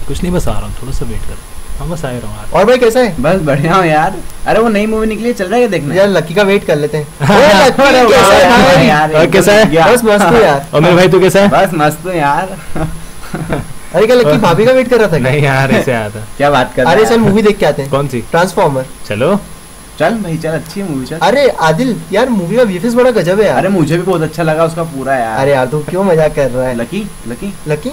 कुछ नहीं, बस आ रहा हूँ, थोड़ा सा वेट कर। हाँ बस आ रहा हूँ यार। और भाई कैसा है? बस बढ़िया हूँ यार। अरे वो नई मूवी निकली है, चल रहा है देखना यार लकी का वेट कर लेते हैं। और कैसा है? बस मस्त हूँ यार। और मेरे भाई तू कैसा है? बस मस्त हूँ यार। अरे क्या लकी भाभी का वेट कर रहा था? नहीं यार ऐसे आया था। क्या बात कर रहा है? अरे चल मूवी देख के आते हैं। कौन सी? ट्रांसफॉर्मर। चलो चल भाई चल, अच्छी है मूवी, चल। अरे आदिल यार मूवी का वीएफएक्स बड़ा गजब है यार। अरे मुझे भी बहुत अच्छा लगा उसका पूरा यार। अरे यार तू क्यों मजाक कर रहा है? लकी लकी लकी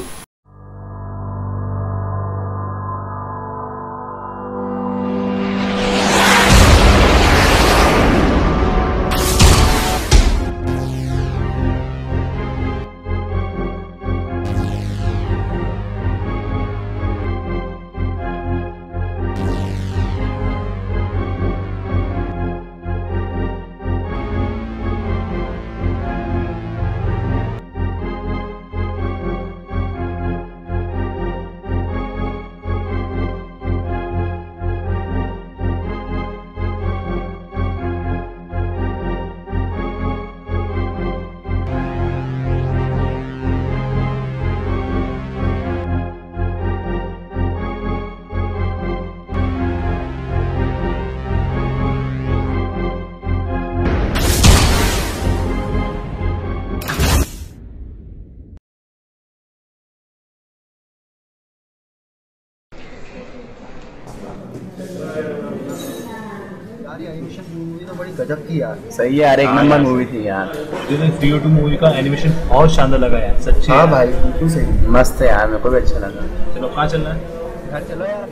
मूवी तो बड़ी गजब थी यार। सही है यार, एक नंबर मूवी थी यार। CO2 मूवी का एनिमेशन बहुत शानदार लगा यार, सच्ची। हाँ भाई बिल्कुल सही, मस्त है यार, मेरे को भी अच्छा लगा। चलो कहाँ चलना है? घर चलो यार।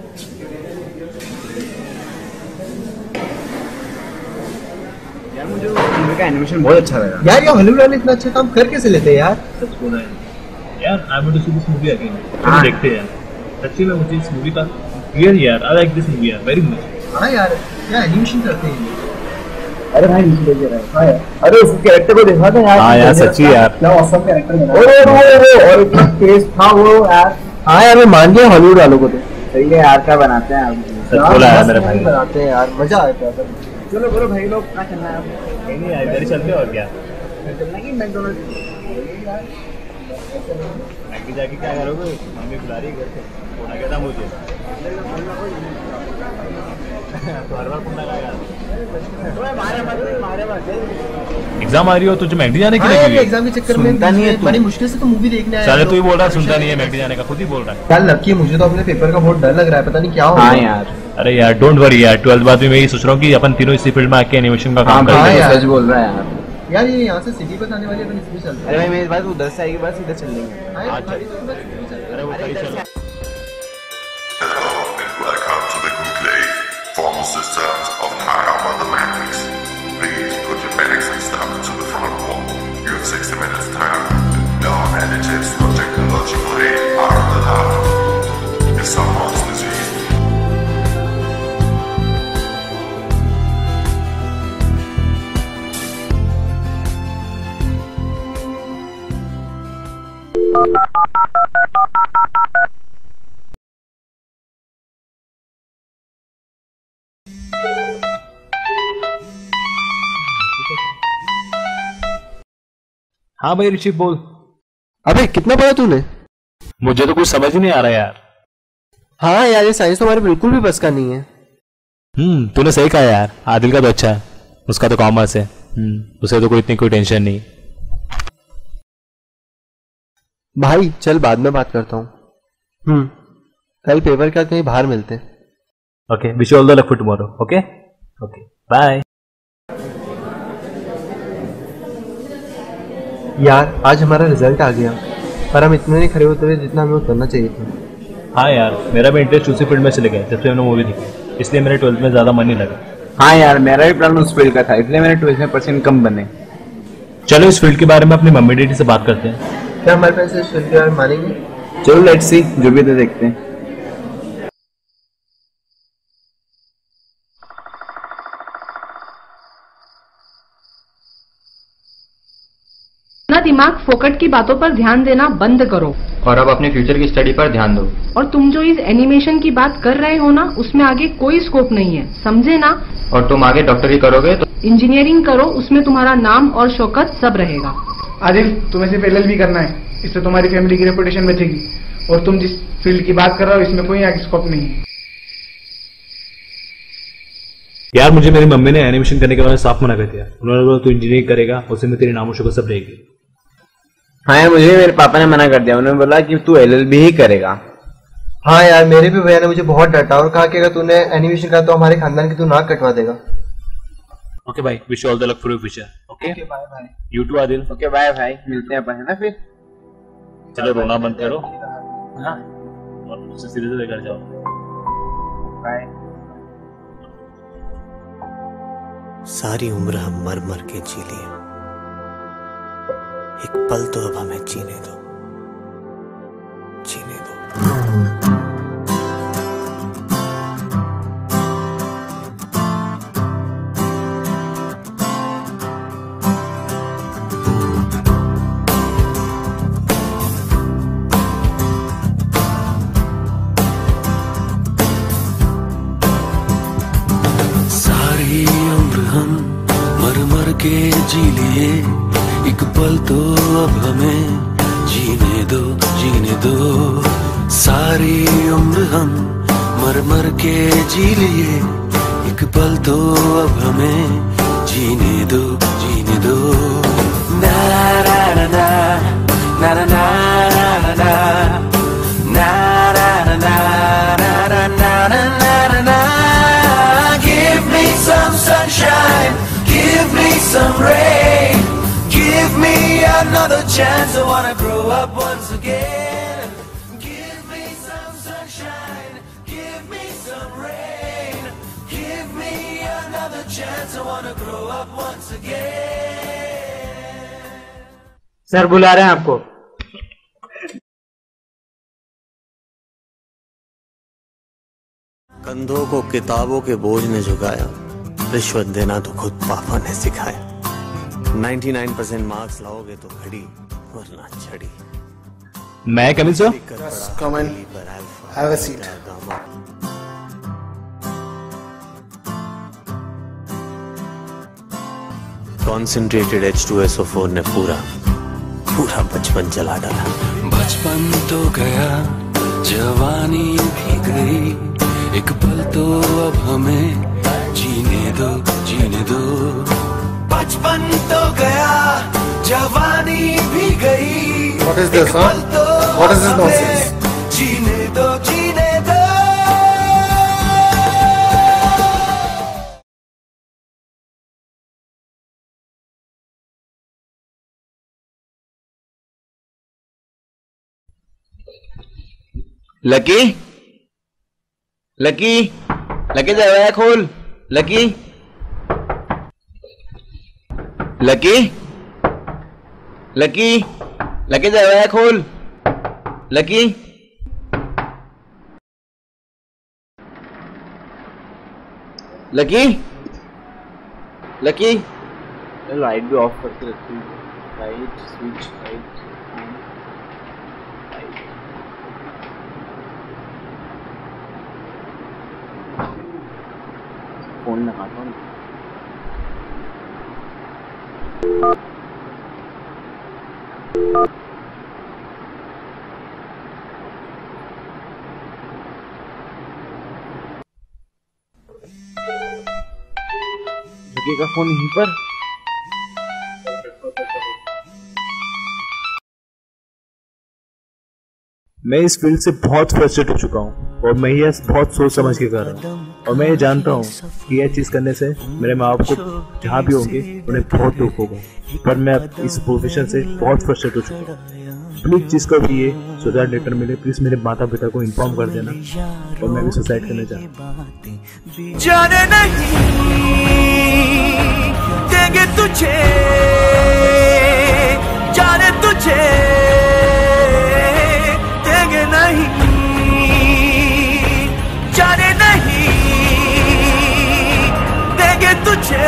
यार मुझे मूवी का एनिमेशन बहुत अच्छा लगा यार। ये हॉलीवुड वाले इतना अच्छा काम कर कैसे लेते हैं यार? सच बोला है यार। I want to see this movie again. हाँ। देखते हैं यार, सच्ची में मुझे इस मूवी का रियली यार आई लाइक दिस मूवी यार वेरी मच। हाँ यार क्या एनिमेशन करते हैं। अरे भाई नीचे ले रहा है। अरे उस कैरेक्टर को देखा था यार। हाँ यार सच्ची यार, क्या ऑसम कैरेक्टर बना। और इतना टेस्ट था वो यार। हाँ यार मैं मान गया हॉलीवुड वालों को तो। सही है यार, क्या बनाते हैं सच बोला यार मेरे भाई। बनाते हैं यार, मजा आता है। चलो बोलो भाई लोग, कहाँ चलना है? नहीं यार इधर ही चलते हैं और क्या। चलना कि मैकडॉनल्ड्स? मैगी जाके क्या करोगे? मम्मी बुला रही है घर से, फोन आ गया था मुझे। तो हर बार फोन लगाएगा। एग्जाम आ रही हो तुझे मैगी जाने की लगी? एग्जाम के चक्कर में सुनता नहीं है तू। बड़ी मुश्किल से तो मूवी देखने आया। साले तू ही बोल रहा है सुनता नहीं है मैगी जाने का, खुद ही बोल रहा है। यार लकी मुझे तो अपने पेपर का बहुत डर लग रहा है, पता नहीं क्या होगा। हाँ यार। अरे यार डोंट वरी यार, 12th बाद में मैं यही सोच रहा हूँ कि अपन तीनों इसी फील्ड में आके एनिमेशन का काम हाँ करेंगे। भाई यार। सच बोल रहा है यार। यार ये यहाँ से सिटी बस आने वाली है, अपन इसमें चलते हैं। अरे भाई मेरी बात उधर से आएगी, बस इधर चल लेंगे। हाँ यार, अच्छा। खाली तो बस इसमें चलते हैं। अरे वो खड़ी चल। Hello and welcome to the conclave, formal systems of Nagama the Matrix. Please put your bags and stuff to the front wall. You have 60 minutes time. No additives or technological aid are allowed. If someone's diseased, हाँ भाई ऋषि बोल। अबे कितना पढ़ा तूने? मुझे तो कुछ समझ ही नहीं आ रहा यार। हाँ यार ये साइंस तो हमारे बिल्कुल भी बस का नहीं है। तूने सही कहा यार, आदिल का तो अच्छा है, उसका तो कॉमर्स है। उसे तो कोई टेंशन नहीं। भाई चल बाद में बात करता हूँ। कल पेपर का कहीं बाहर मिलते हैं। Okay, wish you all the luck for tomorrow. Okay okay bye. यार आज हमारा रिजल्ट आ गया, पर हम इतने नहीं खड़े होते हुए जितना हमें उतरना चाहिए था। हाँ यार मेरा भी इंटरेस्ट उसी फील्ड में चले गया जब से मैंने मूवी देखी, इसलिए मेरे 12th में ज्यादा मन नहीं लगा। हाँ यार मेरा भी प्लान उस फील्ड का था, इसलिए मेरे 12th में परसेंट कम बने। चलो इस फील्ड के बारे में अपनी मम्मी डैडी से बात करते हैं। क्या हमारे पैसे इस फील्ड के बारे में मानेंगे? चलो लेट्स सी, जो भी तो देखते हैं। अपना दिमाग फोकट की बातों पर ध्यान देना बंद करो और अब अपने फ्यूचर की स्टडी पर ध्यान दो। और तुम जो इस एनिमेशन की बात कर रहे हो ना, उसमें आगे कोई स्कोप नहीं है, समझे ना? और तुम आगे डॉक्टरी करोगे तो इंजीनियरिंग करो, उसमें तुम्हारा नाम और शौकत सब रहेगा। आदिल, तुम्हें सिर्फ LLB करना है, इससे तुम्हारी फैमिली की रेपुटेशन बचेगी। और तुम जिस फील्ड की बात कर रहे हो इसमें कोई आगे स्कोप नहीं है। यार मुझे मेरी मम्मी ने एनिमेशन करने के बारे में साफ मना कर दिया। उन्होंने बोला तू इंजीनियरिंग करेगा, उसी में तेरी नामोशो सब रहेगी। हाँ यार, मुझे मेरे पापा ने मना कर दिया। उन्होंने बोला कि तू LLB ही करेगा। हाँ यार, मेरे भी भैया ने मुझे बहुत डांटा और कहा कि अगर तूने एनिमेशन करा तो हमारे खानदान की तू नाक कटवा देगा। ओके भाई, wish you all the luck for your future. Okay bye bye. You too Adil. Okay bye भाई, मिलते हैं अपन, है ना फिर। चलो रोना बंद करो, हाँ, और मुझसे सीधे सीधे घर जाओ। बाय। सारी उम्र हम मर मर के जी लिए, एक पल तो अब हमें जीने दो, जीने दो। सारी उम्र हम मर मर के जी लिए, एक पल तो अब हमें जीने दो, जीने दो। सारी उम्र हम मर मर के जी लिए, एक पल तो अब हमें जीने दो, जीने दो। ना ना ना ना ना ना ना ना ना ना ना ना ना ना। Give me some sunshine, give me some rain, give me another chance. I wanna grow up once again. Give me some sunshine, give me some rain, give me another chance. I wanna grow up once again. Sir बुला रहे हैं आपको। कंधों को किताबों के बोझ ने झुकाया, रिश्वत देना तो खुद पापा ने सिखाया। 99% मार्क्स लाओगे तो घड़ी, वरना छड़ी। मैं coming sir? Come in. Have a seat. Concentrated H2SO4 ने पूरा बचपन जला डाला। बचपन तो गया, जवानी भी गई, एक पल तो अब हमें जीने दो, जीने दो। बचपन तो गया, जवानी भी गई, What is this, huh? What is this nonsense? जीने दो, जीने दो। लकी, लकी, लकी दरवाजा खोल। लकी, लकी, लकी, लकी दरवाजा खोल। Lucky, Lucky, Lucky. लाइट भी ऑफ करके रखती हूँ। लाइट स्विच, लाइट फोन लगाता हूँ। लगेगा फोन यहीं पर। मैं इस फील्ड से बहुत फ्रस्ट्रेट हो चुका हूँ और मैं ये बहुत सोच समझ के कर रहा हूँ। और मैं ये जानता हूँ कि यह चीज करने से मेरे माँ बाप को जहाँ भी होंगे उन्हें बहुत दुख होगा, पर मैं इस प्रोफेशन से बहुत फ्रस्ट्रेट हो चुका हूँ। प्लीज जिसको भी ये सुसाइड लेटर मिले, प्लीज मेरे माता पिता को इन्फॉर्म कर देना, और मैं भी सुसाइड करने चाहता हूँ। जाने नहीं देंगे तुझे, जाने तुझे देंगे नहीं, जाने नहीं देंगे तुझे,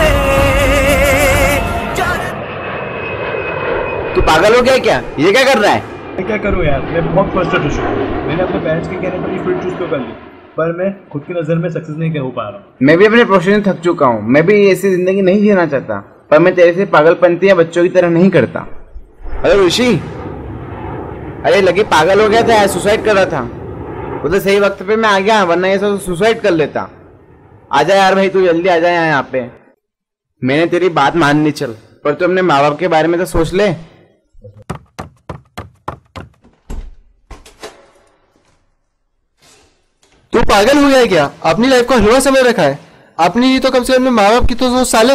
जाने। तू पागल हो गया क्या? ये क्या कर रहा है? मैं क्या करूँ यार, मैं बहुत फ्रस्ट्रेट हो चुका हूँ। मैंने अपने पेरेंट्स के कहने पर ये फील्ड चूज तो कर ली, पर मैं खुद की नजर में सक्सेस नहीं हो पा रहा हूँ। मैं भी अपने प्रोफेशन थक चुका हूँ। मैं भी ऐसी जिंदगी नहीं जीना चाहता। पर मैं तेरे से पागलपंती या बच्चों की तरह नहीं करता। अरे ऋषि, अरे लगी पागल हो गया था यार, सुसाइड कर रहा था। वो तो सही वक्त पे मैं आ गया, वरना ये सब सुसाइड कर लेता। आजा यार भाई, तू जल्दी आ जा यहाँ पे। मैंने तेरी बात मान ली चल, पर तू अपने माँ बाप के बारे में तो सोच ले। तू पागल हो गया है क्या? अपनी लाइफ को हलवा समझ रखा है। अपनी ही तो कम से कम अपने माँ बाप की तो सोच साले।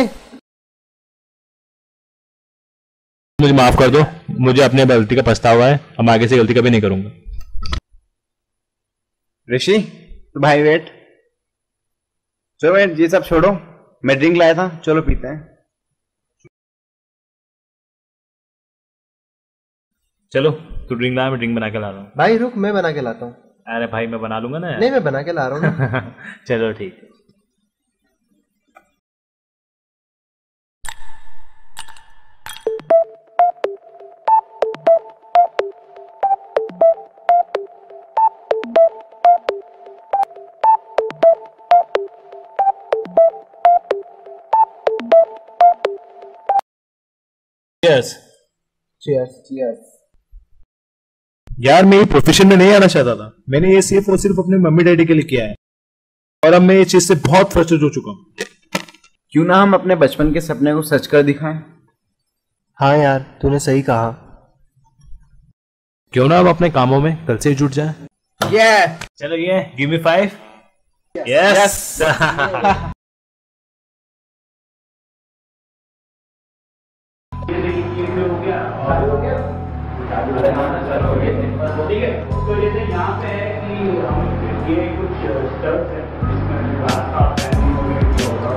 मुझे माफ कर दो, मुझे अपने गलती का पछतावा है। अब आगे से गलती कभी नहीं करूंगा। ऋषि तो भाई वेट, चलो वेट, ये सब छोड़ो, मैं ड्रिंक लाया था, चलो पीते हैं। चलो तू ड्रिंक ला, मैं ड्रिंक बना के ला रहा हूँ। भाई रुक, मैं बना के लाता हूँ। अरे भाई मैं बना लूंगा ना। नहीं, मैं बना के ला रहा हूँ ना। चलो ठीक है। Cheers. Cheers. यार मैं ये प्रोफेशन में नहीं आना चाहता था। मैंने ये सिर्फ और सिर्फ अपने मम्मी डैडी के लिए किया है, और अब मैं ये चीज से बहुत फ्रस्ट्रेट हो चुका हूँ। क्यों ना हम अपने बचपन के सपने को सच कर दिखाएं? हाँ यार, तूने सही कहा। क्यों ना हम अपने कामों में कल से ही जुट जाए। चलो ये गिव मी 5। यस। ठीक है, तो जैसे यहाँ पे है कि हम ये कुछ स्टब्स है जिसमें ग्लास का पैनिंग होगा,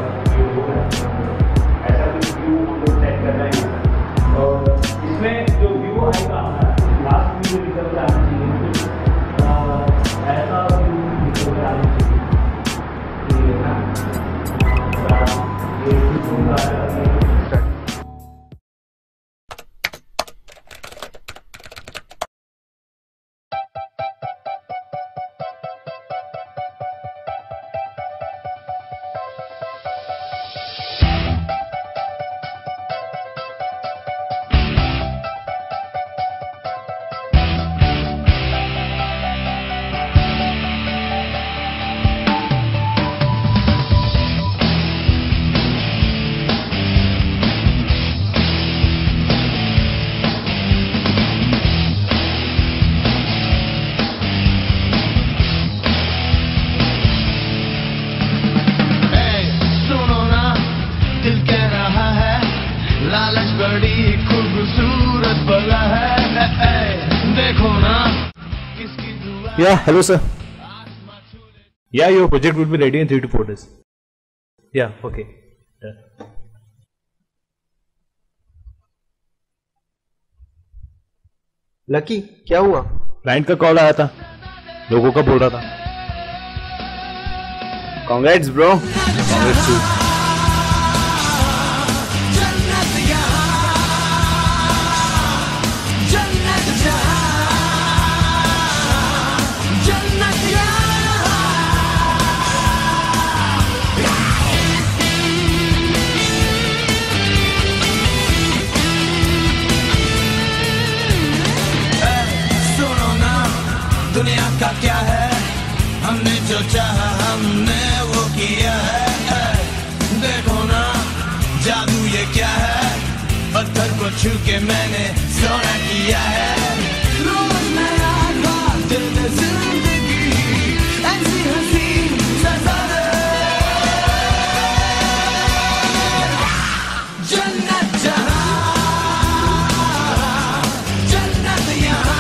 ऐसा कुछ व्यू हम लोग सेट कर रहे हैं। और इसमें जो व्यू आएगा लास्ट व्यू निकल के आना चाहिए, कुछ ऐसा व्यू निकल के आना चाहिए। ये Yeah, hello sir. Yeah, your project will be ready in 3 to 4 days. Yeah, okay. Lucky, क्या हुआ? क्लाइंट का कॉल आया था, लोगों का बोल रहा था। Congrats bro. Congrats too. दुनिया का क्या है, हमने जो चाहा हमने वो किया है। देखो ना जादू ये क्या है, पत्थर को छू के मैंने सोना किया है। रोज नया बात दिल में जिंदगी ऐसी हसीन सजाए, जन्नत जहां जन्नत यहाँ,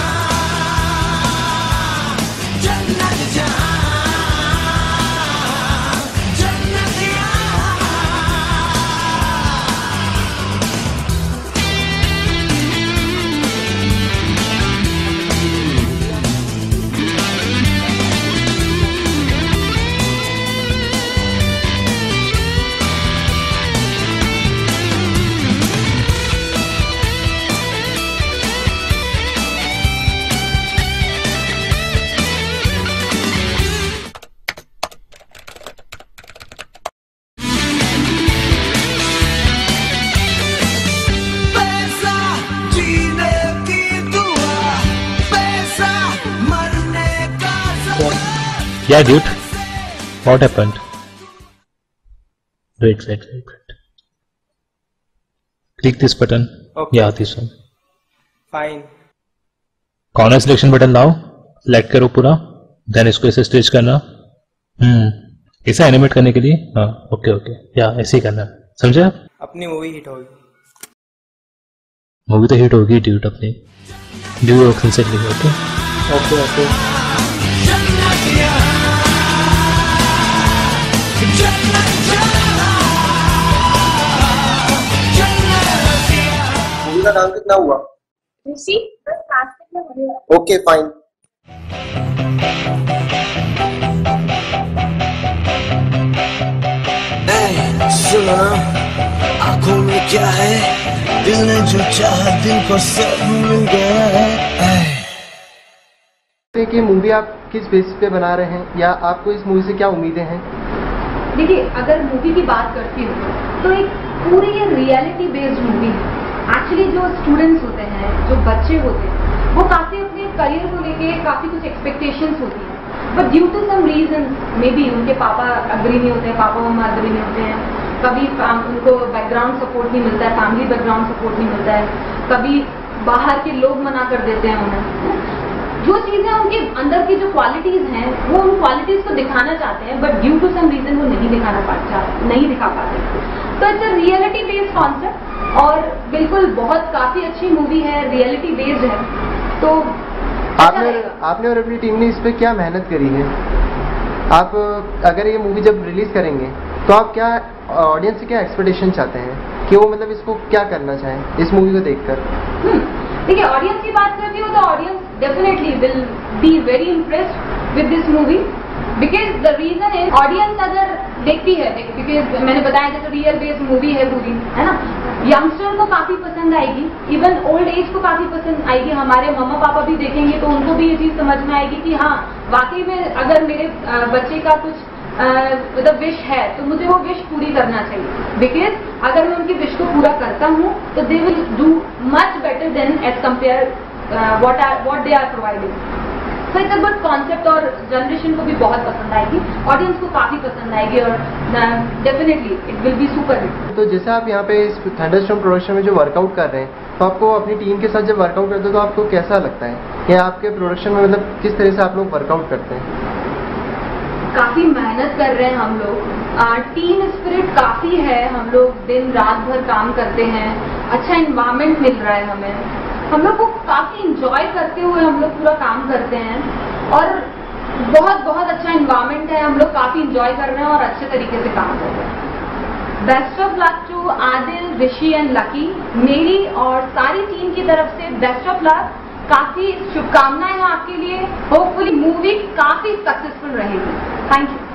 Yeah, dude. What happened? Wait. Click this button. Okay. Yeah, this one. Fine. Corner selection button लाओ, सेलेक्ट करो पूरा, देन इसको ऐसे स्ट्रेच करना। ऐसा एनिमेट करने के लिए, हाँ ओके या ऐसे ही करना, समझे आप? अपनी मूवी हिट होगी। मूवी तो हिट होगी ड्यूट अपनी, ड्यू ऑप्शन से लिखे। ओके मूवी का नाम कितना हुआ? ऋषि, बस कास्टिंग में होने वाला। Okay fine. सुनो ना, आंखों में क्या है, दिल ने जो चाहा दिल को सब मिल गया है। कि मूवी आप किस बेसिस पे बना रहे हैं या आपको इस मूवी से क्या उम्मीदें हैं? देखिए, अगर मूवी की बात करती हूँ तो एक पूरी ये रियलिटी बेस्ड मूवी है। एक्चुअली जो स्टूडेंट्स होते हैं, जो बच्चे होते हैं, वो काफ़ी अपने करियर को लेके काफ़ी कुछ एक्सपेक्टेशंस होती हैं, but due to some reason may be उनके पापा अग्री नहीं होते हैं, पापा मम्मा अग्री नहीं होते हैं, कभी उनको बैकग्राउंड सपोर्ट नहीं मिलता है, फैमिली बैकग्राउंड सपोर्ट नहीं मिलता है, कभी बाहर के लोग मना कर देते हैं उन्हें। जो चीज़ें उनके अंदर की जो क्वालिटीज़ हैं, वो उन क्वालिटीज़ को दिखाना चाहते हैं, but due to some reason वो नहीं दिखा पाते। तो it's a reality based concept और बिल्कुल बहुत काफ़ी अच्छी मूवी है, रियलिटी बेस्ड है। तो आपने और अपनी टीम ने इस पे क्या मेहनत करी है? आप अगर ये मूवी जब रिलीज करेंगे तो आप क्या ऑडियंस से क्या एक्सपेक्टेशन चाहते हैं कि वो मतलब इसको क्या करना चाहें इस मूवी को देखकर? देखिए, ऑडियंस की बात करती हूँ तो audience definitely will be very impressed with this movie, because the reason is audience अगर देखती है, बिकॉज मैंने बताया जैसे रियल बेस्ड मूवी है पूरी, है ना, यंगस्टर को काफी पसंद आएगी, इवन ओल्ड एज को काफी पसंद आएगी। हमारे मम्मा पापा भी देखेंगे तो उनको भी ये चीज समझ में आएगी कि हाँ, वाकई में अगर मेरे बच्चे का कुछ मतलब विश है तो मुझे वो विश पूरी करना चाहिए, बिकॉज अगर मैं उनकी विश को पूरा करता हूँ तो they will do much better than as compare what they are providing. तो इट्स अ गुड कॉन्सेप्ट और जनरेशन को भी बहुत पसंद आएगी, ऑडियंस को काफी पसंद आएगी और definitely it will be super hit. तो जैसे आप यहाँ पे इस थंडरस्टॉर्म प्रोडक्शन में जो वर्कआउट कर रहे हैं, तो आपको अपनी टीम के साथ जब वर्कआउट करते हो तो आपको कैसा लगता है, या आपके प्रोडक्शन में मतलब किस तरह से आप लोग वर्कआउट करते हैं? काफी मेहनत कर रहे हैं हम लोग, टीम स्पिरिट काफी है, हम लोग दिन रात भर काम करते हैं, अच्छा इन्वायरमेंट मिल रहा है हमें, हम लोग को काफी इंजॉय करते हुए हम लोग पूरा काम करते हैं और बहुत अच्छा इन्वायरमेंट है, हम लोग काफी इंजॉय कर रहे हैं और अच्छे तरीके से काम कर रहे हैं। Best of luck to Adil, Rishi and Lucky, मेरी और सारी टीम की तरफ से बेस्ट ऑफ लक, काफी शुभकामनाएं हैं आपके लिए, होपफुली मूवी काफी सक्सेसफुल रहेगी। Thank you.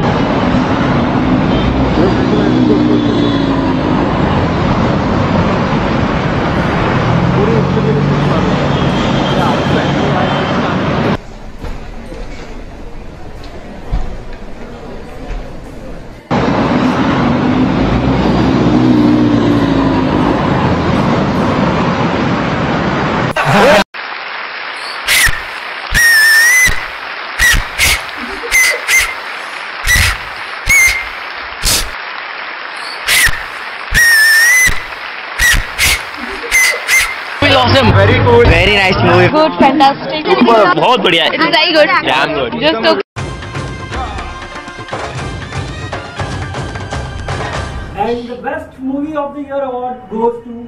Awesome. Very good. Very nice movie. Good, fantastic. बहुत बढ़िया. It's very good. Damn good. Just so. And the best movie of the year award goes to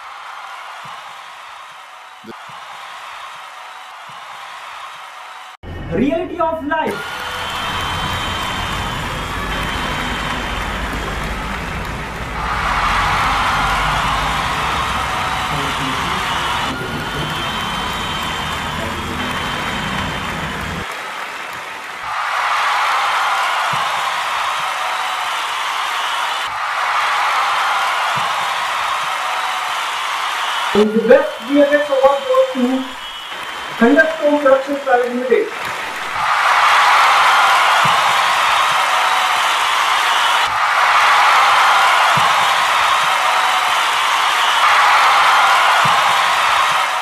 Reality of Life. And the best VFX award goes to Thunderstorm Productions Private Limited.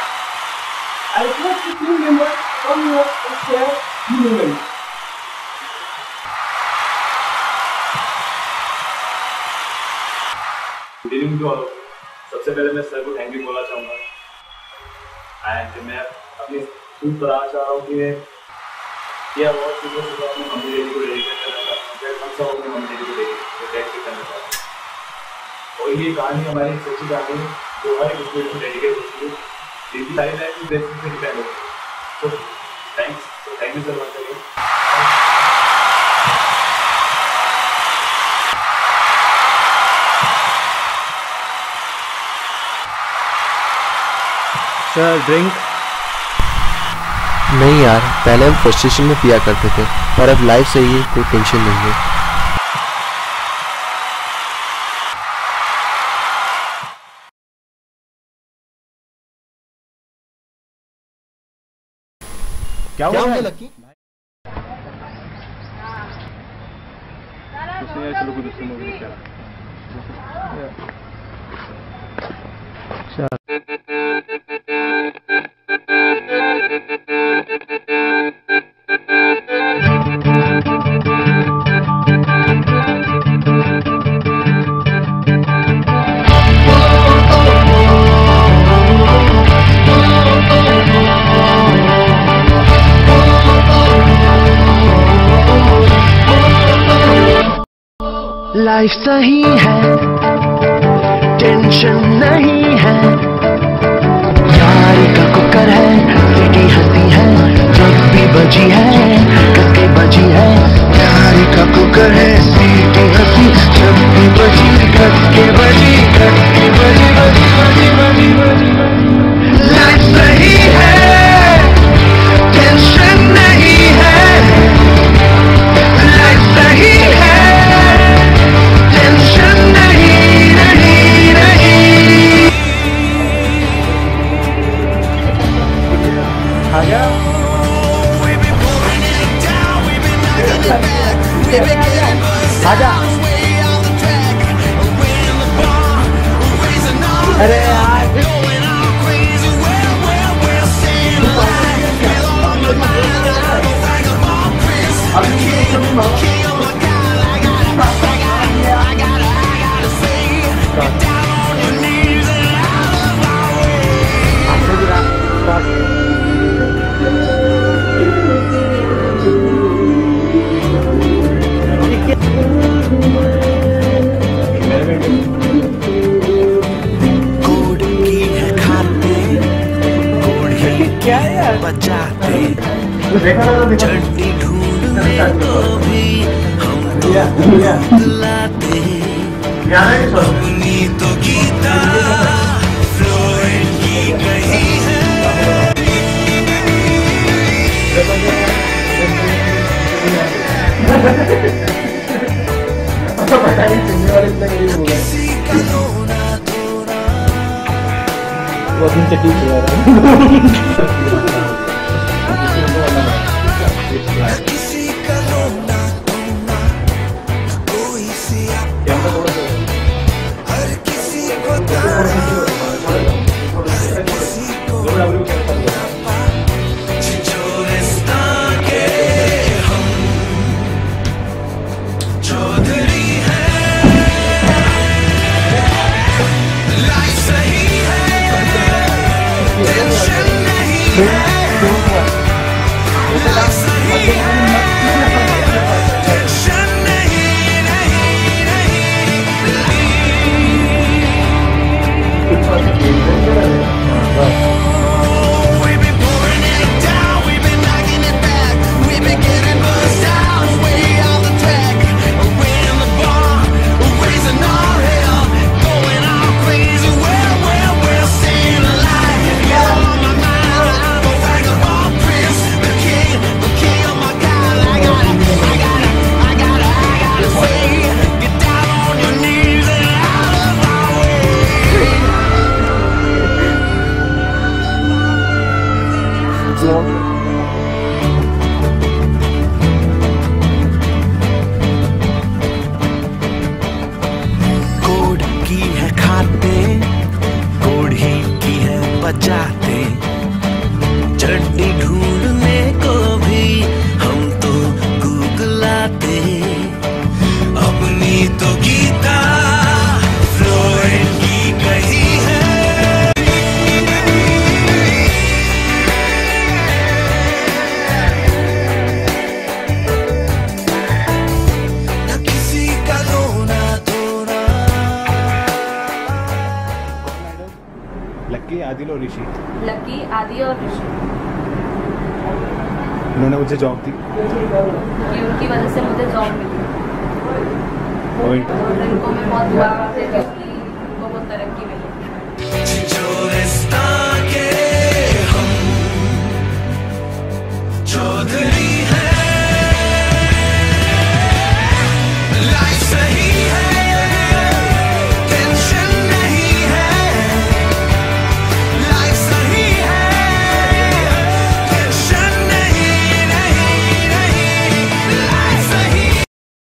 I request the team members to come here and share the moment. Evening to all. सबसे पहले मैं sir को thank you बोलना चाहूँगा and मैं अपनी खुद बताना चाह रहा हूँ कि ये अवार्ड सुबह अपने मम्मी डैडी को डेडिकेट करना चाहता हूँ, हम सब अपने मम्मी डैडी को डेडिकेट करना चाहता हूँ। और ये कहानी हमारी सच्ची कहानी है जो हर एक स्टूडेंट को डेडिकेट होती है, जिनकी सारी लाइफ की बेसिस पे डिपेंड होती है। तो thank you sir once again. Sir drink? नहीं यार, पहले हम फ्रस्ट्रेशन में पिया करते थे, पर अब लाइफ से ही कोई टेंशन नहीं है। क्या हुआ लकी? चलो कुछ उससे मूवी चला। लाइफ सही है, टेंशन नहीं है, यारी का कुकर है, सीटी हंसी है, जब भी बजी है, कसके बजी है, यारी का कुकर है, सीटी हंसी, जब भी बजी, कसके बजी, कसके बजी, बजी बजी बजी बजी। लाइफ सही है, टेंशन नहीं है, लाइफ सही है, टेंशन नहीं नहीं नहीं। आजा आजा। अरे यार बचाते चट्टी ढूंढने को भी हम तो लाते अपनी तो गीता फ्लोरेंट की कही है। किसी का रोना धोना वो दिन चट्टी किसी का रोना धोना कोई सिया हर किसी को ताना हर किसी को छिछोरिस्तान के हम चौधरी हैं। लाइफ सही है, टेंशन नहीं है, लाइफ सही है, टेंशन नहीं नहीं नहीं। We've been pouring it down, we've been knocking it back, we've been getting buzzed out, way on the track, we're in the bar, we're raising our hell, going all crazy, we're staying alive. You're on my mind, I'm a vagabond prince, the king of my God. I gotta say, get down on your knees and out of my way. कोड की है खाते, code ही की है बचाते, चट्टी ढूंढने को भी हम तो गूगलाते, अपनी तो गीता फ्लोरेंट ऋषि। लकी, आदि और ऋषि। उन्होंने मुझे जॉब दी क्योंकि उनकी वजह से मुझे जॉब मिली और और इनको मैं बहुत दुआ करती हूँ कि उनको बहुत तरक्की